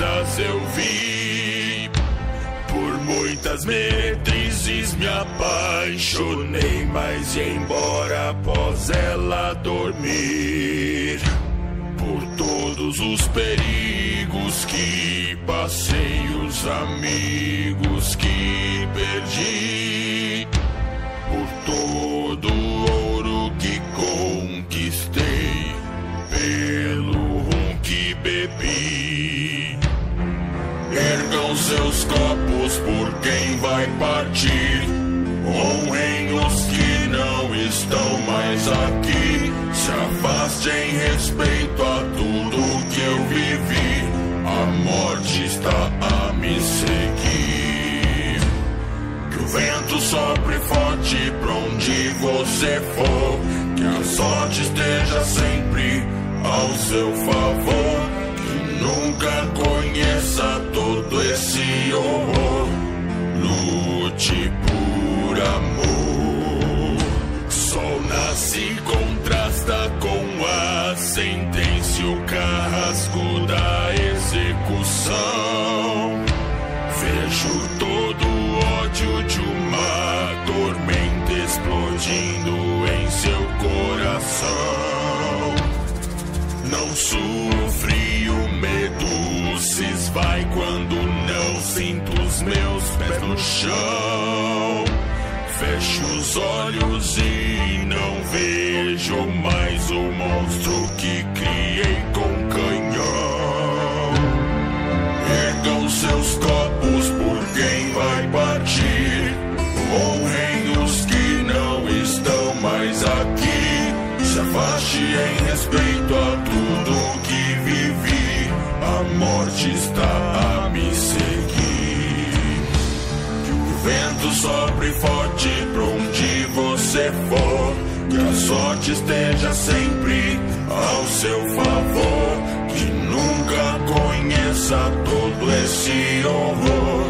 coisas eu vi, por muitas meretrizes me apaixonei, mas embora após ela dormir, por todos os perigos que passei, os amigos que perdi, por todo o ouro que conquistei, pelo rum que bebi. Ergam seus copos por quem vai partir, honrem os que não estão mais aqui, se afaste em respeito a tudo que eu vivi, a morte está a me seguir. Que o vento sopre forte pra onde você for, que a sorte esteja sempre ao seu favor, que nunca conheça todo esse horror, lute por amor. Sol nasce e contrasta com a sentença e o carrasco da execução. Vejo todo o ódio de uma tormenta explodindo em seu coração. Não sofre, o medo se esvai quando não sinto os meus pés no chão. Fecho os olhos e não vejo mais o monstro que criei com canhão. Ergam seus copos por quem vai partir, honrem os que não estão mais aqui, se afaste em respeito a tudo que vivi, a morte está a me seguir. Que o vento sopre forte pra onde você for, que a sorte esteja sempre ao seu favor, que nunca conheça todo esse horror,